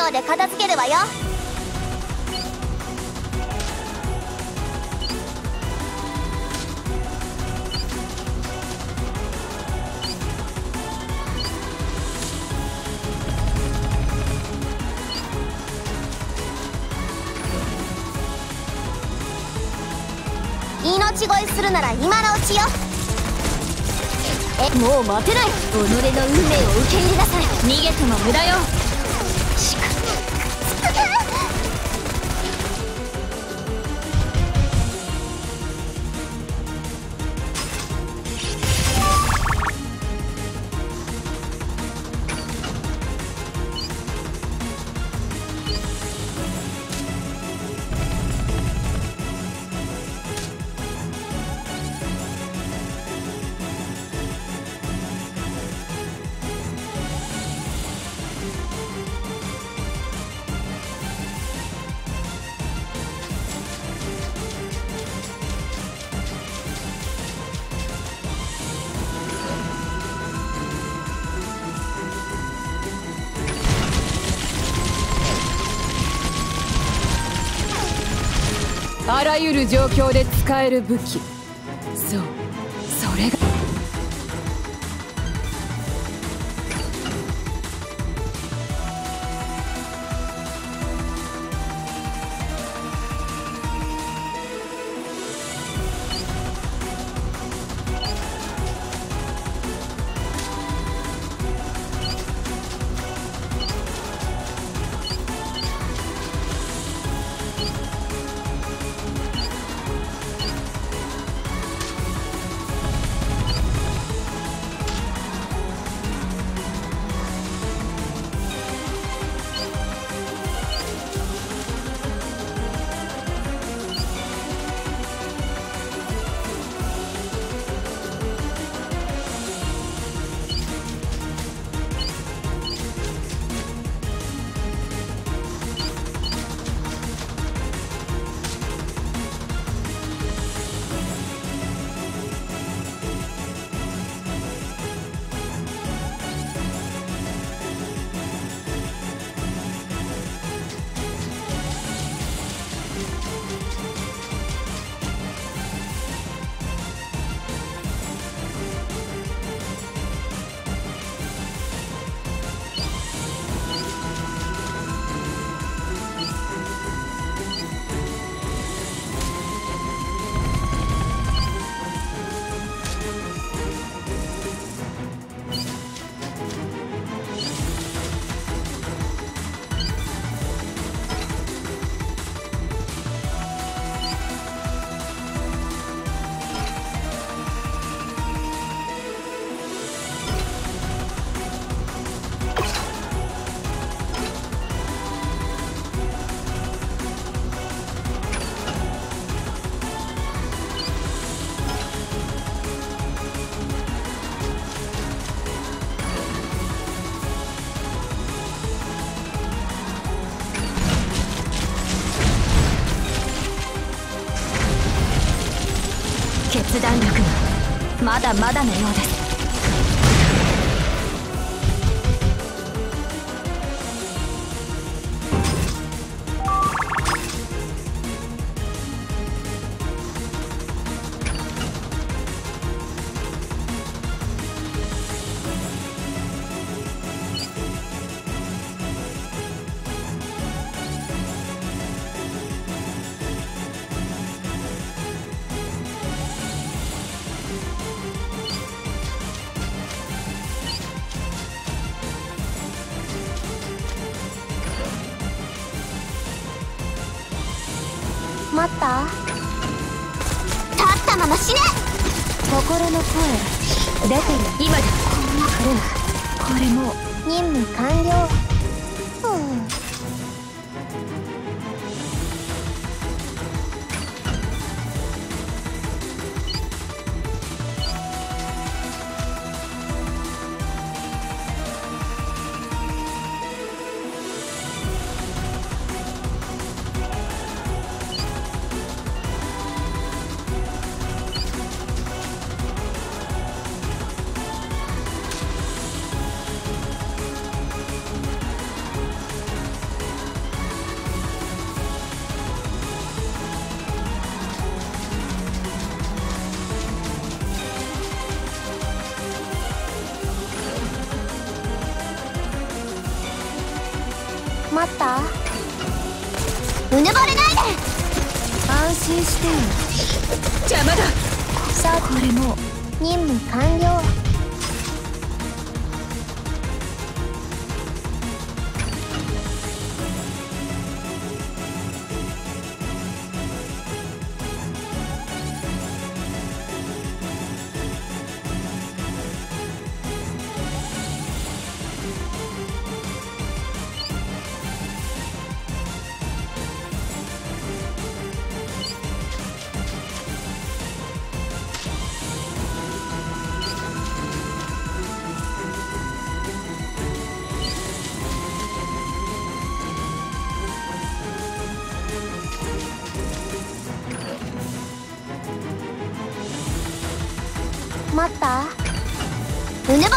秒で片付けるわよ。命乞いするなら今のうちよ。もう待てない。己の運命を受け入れなさい。逃げても無駄よ。 あらゆる状況で使える武器、そう、それが決断力がまだまだのようです。待った？立ったまま死ね！心の声出てる。今だ。これも任務完了。 待った。うぬぼれないで。 安心してよ。邪魔だ。 さあこれも任務完了。待った。うぬぼれないで。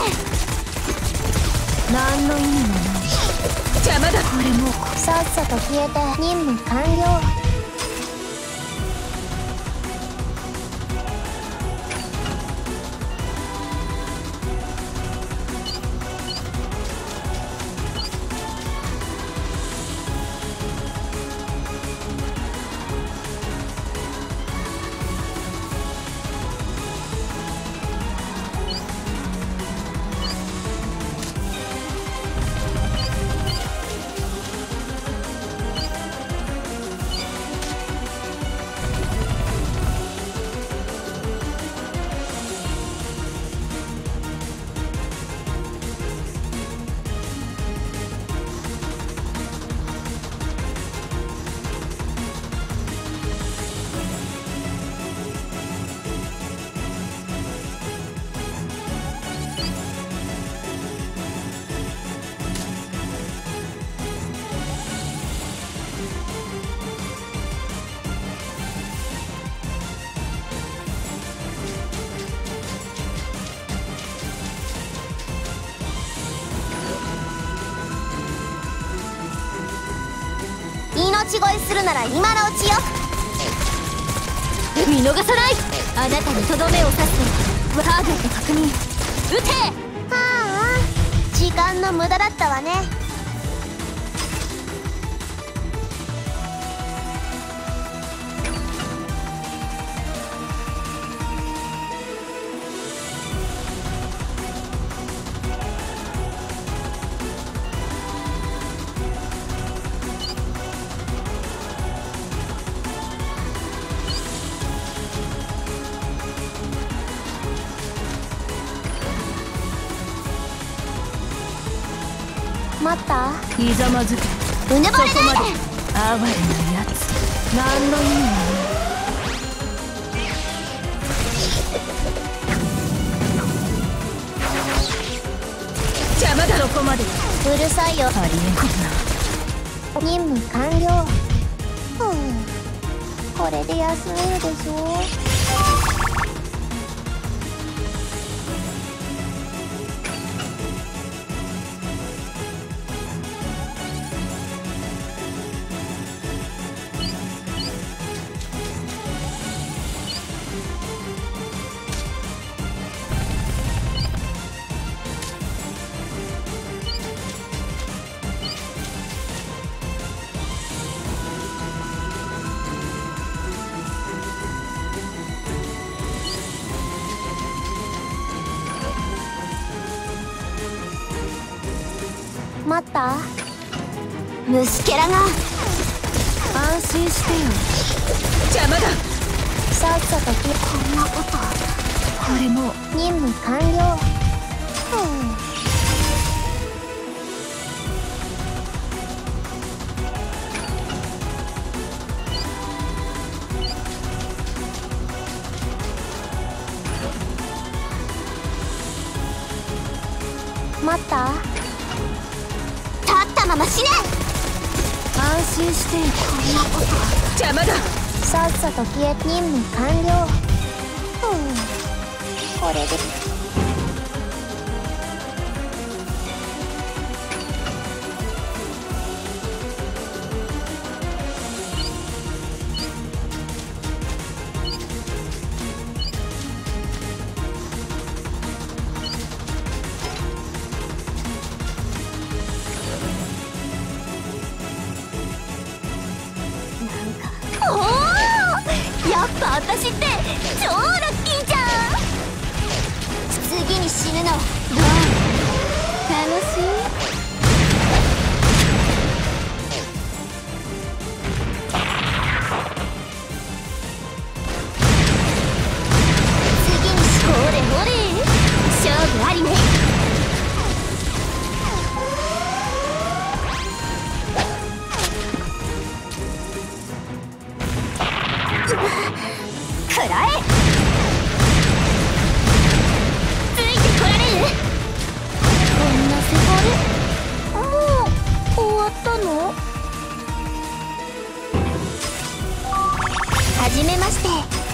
何の意味もない。邪魔だ。これもさっさと消えて任務完了。命乞いするなら今のうちよ。 見逃さない。 あなたにとどめを刺す。 ターゲット確認。撃て。 はあ、時間の無駄だったわね。待った。 ひざまずけ。 うぬぼれないで。 哀れなやつ。何の意味もない。邪魔だ。そこまで。 うるさいよ。 ありえんな。 任務完了。これで休めるでしょ。待った。虫けらが。 安心してよ。邪魔だ。 さっさとこんなこと。 これも任務完了。待った。立ったまま死ね。 安心してよ。 こんなこと。 邪魔だ。 さっさと消え。任務完了。これで超ラッキーじゃん。次に死ぬのどう？楽しい？ほれほれ、勝負ありね。くらえ。ついてこられる？こんなせがれもう終わったの？はじめまして。